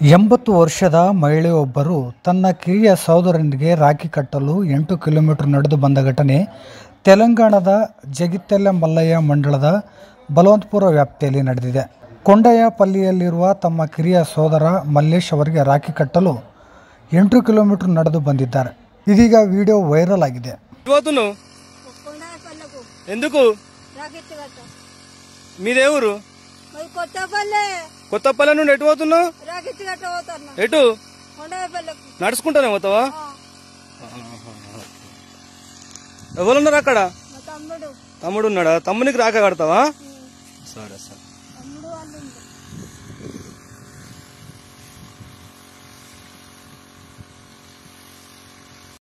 80 ವರ್ಷದ ಮಹಿಳೆಯೊಬ್ಬರು ತನ್ನ ಕಿರಿಯ ಸಹೋದರನಿಗೆ ರಾಖಿ ಕಟ್ಟಲು 8 ಕಿಲೋಮೀಟರ್ ನಡೆದು ಬಂದ ಘಟನೆ ತೆಲಂಗಾಣದ ಜಗಿತ್ಯಾಲ ಮಲ್ಲಯ್ಯ ಮಂಡಳದ ಬಲವಂತಪುರ ವ್ಯಾಪ್ತಿಯಲ್ಲಿ ನಡೆದಿದೆ. ಕೊಂಡಯ್ಯಪಲ್ಲಿಯಲ್ಲಿರುವ ತಮ್ಮ ಕಿರಿಯ ಸಹೋದರ ಮಲ್ಲೇಶ್ ಅವರಿಗೆ ರಾಖಿ ಕಟ್ಟಲು 8 ಕಿಲೋಮೀಟರ್ ನಡೆದು ಬಂದಿದ್ದಾರೆ. ಇದೀಗ ವಿಡಿಯೋ ವೈರಲ್ ಆಗಿದೆ. కొత్తపల్లి నుండి ఎటు పోతున్నావు? ఎటు నడుచుకుంటానే పోతావా? ఎవరున్నారు అక్కడ? తమ్ముడు ఉన్నాడా? తమ్మునికి రాక కడతావా? సరే సరే.